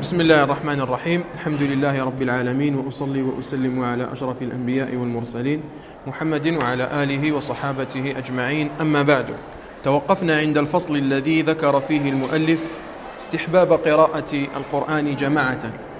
بسم الله الرحمن الرحيم. الحمد لله رب العالمين، وأصلي وأسلم على أشرف الأنبياء والمرسلين محمد وعلى آله وصحابته أجمعين، أما بعد. توقفنا عند الفصل الذي ذكر فيه المؤلف استحباب قراءة القرآن جماعة،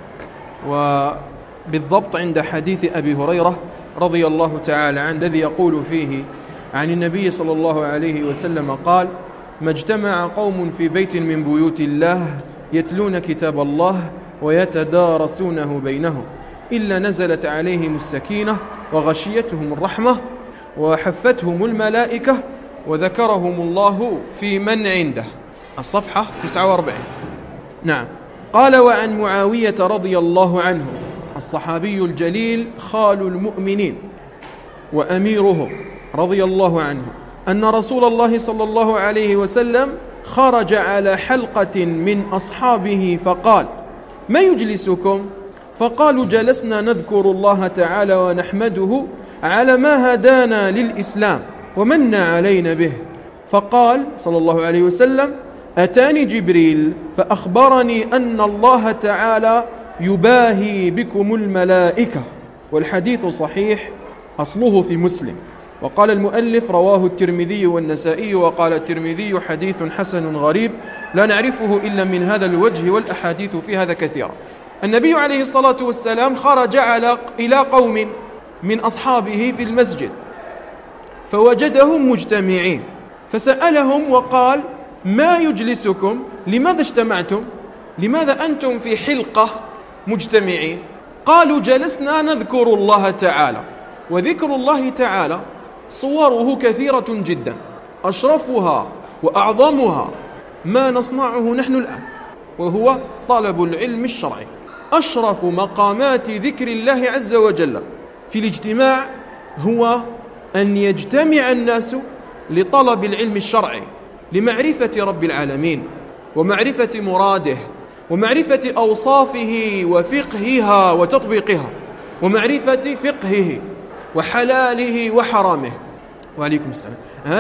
وبالضبط عند حديث أبي هريرة رضي الله تعالى عنه الذي يقول فيه عن النبي صلى الله عليه وسلم قال: ما اجتمع قوم في بيت من بيوت الله يتلون كتاب الله ويتدارسونه بينهم إلا نزلت عليهم السكينة وغشيتهم الرحمة وحفتهم الملائكة وذكرهم الله في من عنده. الصفحة 49. نعم. قال: وعن معاوية رضي الله عنه الصحابي الجليل خال المؤمنين وأميرهم رضي الله عنه أن رسول الله صلى الله عليه وسلم خرج على حلقة من أصحابه فقال: ما يجلسكم؟ فقالوا: جلسنا نذكر الله تعالى ونحمده على ما هدانا للإسلام ومن علينا به. فقال صلى الله عليه وسلم: أتاني جبريل فأخبرني أن الله تعالى يباهي بكم الملائكة. والحديث صحيح، أصله في مسلم. وقال المؤلف: رواه الترمذي والنسائي. وقال الترمذي: حديث حسن غريب لا نعرفه إلا من هذا الوجه، والأحاديث في هذا كثيرة. النبي عليه الصلاة والسلام خرج إلى قوم من أصحابه في المسجد فوجدهم مجتمعين، فسألهم وقال: ما يجلسكم؟ لماذا اجتمعتم؟ لماذا أنتم في حلقة مجتمعين؟ قالوا: جلسنا نذكر الله تعالى. وذكر الله تعالى صوره كثيرة جدا، أشرفها وأعظمها ما نصنعه نحن الآن، وهو طلب العلم الشرعي. أشرف مقامات ذكر الله عز وجل في الاجتماع هو أن يجتمع الناس لطلب العلم الشرعي، لمعرفة رب العالمين ومعرفة مراده ومعرفة أوصافه وفقهها وتطبيقها ومعرفة فقهه وحلاله وحرامه. وعليكم السلام.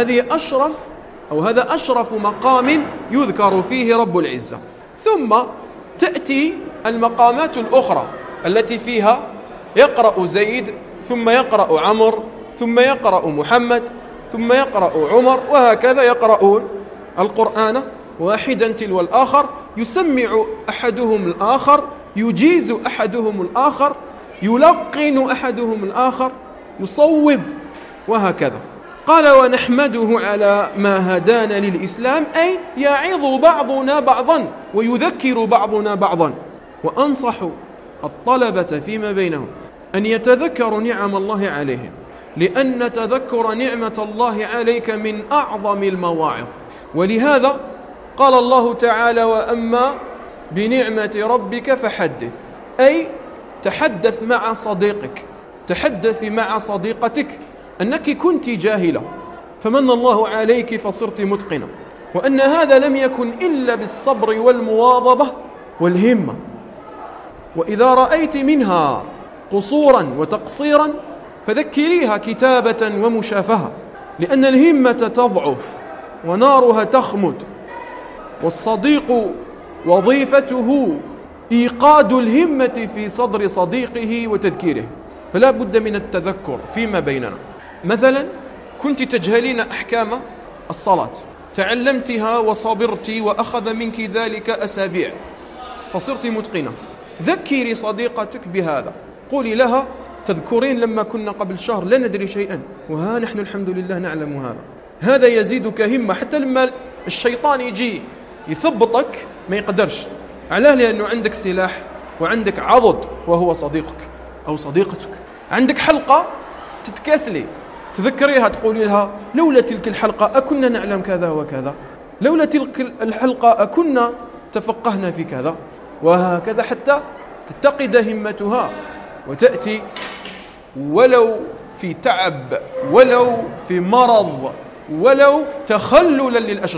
هذا أشرف مقام يذكر فيه رب العزة. ثم تأتي المقامات الأخرى التي فيها يقرأ زيد، ثم يقرأ عمر، ثم يقرأ محمد، ثم يقرأ عمر، وهكذا يقرؤون القرآن واحدا تلو الآخر، يسمع أحدهم الآخر، يجيز أحدهم الآخر، يلقن أحدهم الآخر، يصوب، وهكذا. قال: ونحمده على ما هدانا للإسلام، أي يعظ بعضنا بعضا ويذكر بعضنا بعضا. وأنصح الطلبة فيما بينهم أن يتذكروا نعم الله عليهم، لأن تذكر نعمة الله عليك من أعظم المواعظ. ولهذا قال الله تعالى: وأما بنعمة ربك فحدث، أي تحدث مع صديقك، تحدث مع صديقتك أنك كنت جاهلة فمن الله عليك فصرت متقنة، وأن هذا لم يكن إلا بالصبر والمواظبة والهمة. وإذا رأيت منها قصورا وتقصيرا فذكريها كتابة ومشافهة، لأن الهمة تضعف ونارها تخمد، والصديق وظيفته إيقاد الهمة في صدر صديقه وتذكيره. فلا بد من التذكر فيما بيننا. مثلا كنت تجهلين أحكام الصلاة، تعلمتها وصبرت وأخذ منك ذلك أسابيع فصرت متقنة. ذكري صديقتك بهذا، قولي لها: تذكرين لما كنا قبل شهر لا ندري شيئا، وها نحن الحمد لله نعلم هذا. هذا يزيدك همة، حتى لما الشيطان يجي يثبطك ما يقدرش. علاه؟ لأنه عندك سلاح وعندك عضد وهو صديقك أو صديقتك. عندك حلقة تتكاسلي، تذكريها، تقولي لها: لولا تلك الحلقة أكنا نعلم كذا وكذا، لولا تلك الحلقة أكنا تفقهنا في كذا، وهكذا حتى تتقد همتها وتأتي ولو في تعب، ولو في مرض، ولو تخللا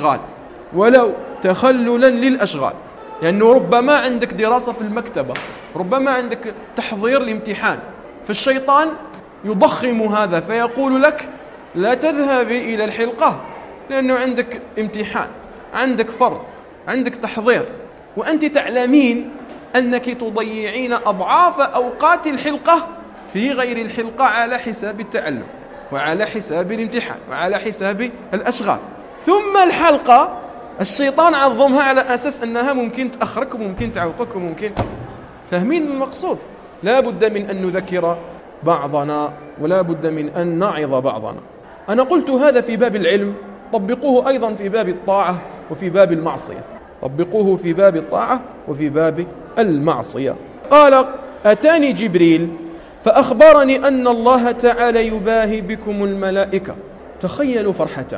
للأشغال، لأنه ربما عندك دراسة في المكتبة، ربما عندك تحضير لامتحان، فالشيطان يضخم هذا فيقول لك: لا تذهبي إلى الحلقة لأنه عندك امتحان، عندك فرض، عندك تحضير، وأنت تعلمين أنك تضيعين أضعاف أوقات الحلقة في غير الحلقة على حساب التعلم وعلى حساب الامتحان وعلى حساب الأشغال. ثم الحلقة الشيطان عظمها على أساس أنها ممكن تأخرك وممكن تعوقك وممكن. فاهمين المقصود؟ لا بد من أن نذكر بعضنا ولا بد من أن نعظ بعضنا. أنا قلت هذا في باب العلم، طبقوه أيضا في باب الطاعة وفي باب المعصية. طبقوه في باب الطاعة وفي باب المعصية. قال: أتاني جبريل فأخبرني أن الله تعالى يباهي بكم الملائكة. تخيلوا فرحتهم،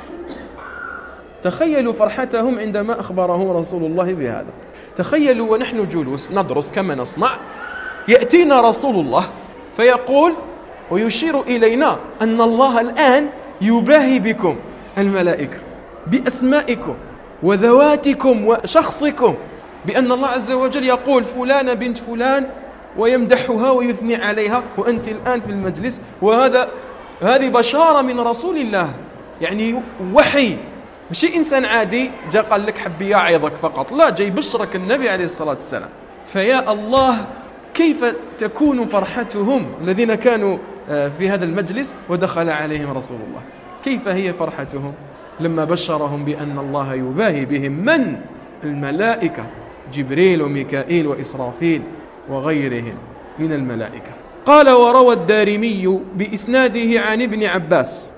تخيلوا فرحتهم عندما أخبرهم رسول الله بهذا. تخيلوا ونحن جلوس ندرس كما نصنع، يأتينا رسول الله فيقول ويشير إلينا أن الله الآن يباهي بكم الملائكة بأسمائكم وذواتكم وشخصكم، بأن الله عز وجل يقول فلانة بنت فلان ويمدحها ويثني عليها وأنت الآن في المجلس. هذه بشارة من رسول الله، يعني وحي، مش إنسان عادي جاء قال لك حبي يعظك فقط، لا، جاي بشرك النبي عليه الصلاة والسلام. فيا الله كيف تكون فرحتهم الذين كانوا في هذا المجلس ودخل عليهم رسول الله، كيف هي فرحتهم لما بشرهم بأن الله يباهي بهم من؟ الملائكة، جبريل وميكائيل وإسرافيل وغيرهم من الملائكة. قال: وروى الدارمي بإسناده عن ابن عباس.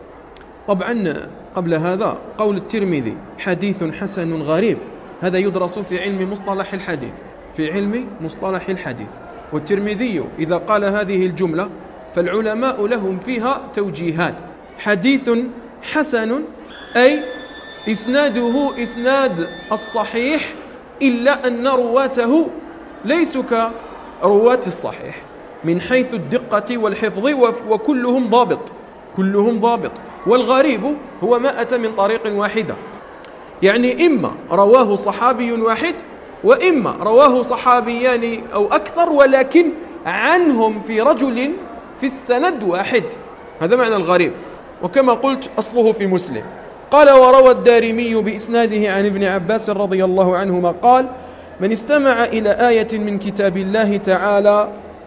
طبعا قبل هذا قول الترمذي حديث حسن غريب، هذا يدرس في علم مصطلح الحديث، في علم مصطلح الحديث. والترمذي إذا قال هذه الجملة فالعلماء لهم فيها توجيهات. حديث حسن أي إسناده إسناد الصحيح، إلا أن رواته ليسوا كرواة الصحيح من حيث الدقة والحفظ، وكلهم ضابط، كلهم ضابط. والغريب هو ما أتى من طريق واحدة، يعني إما رواه صحابي واحد وإما رواه صحابيان أو أكثر، ولكن عنهم في رجل في السند واحد، هذا معنى الغريب. وكما قلت أصله في مسلم. قال: وروى الدارمي بإسناده عن ابن عباس رضي الله عنهما قال: من استمع إلى آية من كتاب الله تعالى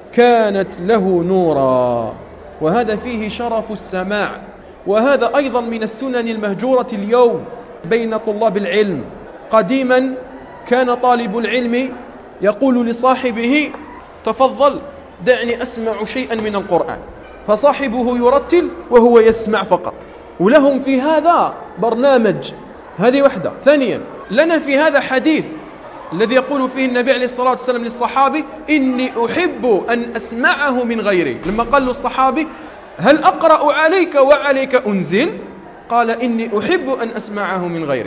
كانت له نورا. وهذا فيه شرف السماع، وهذا أيضا من السنن المهجورة اليوم بين طلاب العلم. قديما كان طالب العلم يقول لصاحبه: تفضل دعني أسمع شيئا من القرآن، فصاحبه يرتل وهو يسمع فقط، ولهم في هذا برنامج. هذه واحدة. ثانيا، لنا في هذا حديث الذي يقول فيه النبي عليه الصلاة والسلام للصحابي: إني أحب أن أسمعه من غيري. لما قال له الصحابي: هل أقرأ عليك وعليك أنزل؟ قال: إني أحب أن أسمعه من غيري.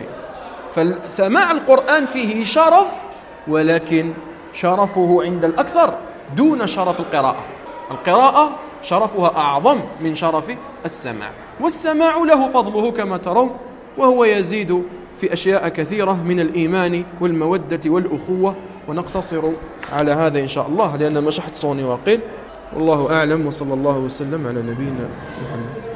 فسماع القرآن فيه شرف، ولكن شرفه عند الأكثر دون شرف القراءة. القراءة شرفها أعظم من شرف السماع، والسماع له فضله كما ترون، وهو يزيد في أشياء كثيرة من الإيمان والمودة والأخوة. ونقتصر على هذا إن شاء الله، لأن مشحت صوني واقيل. والله أعلم، وصلى الله وسلم على نبينا محمد.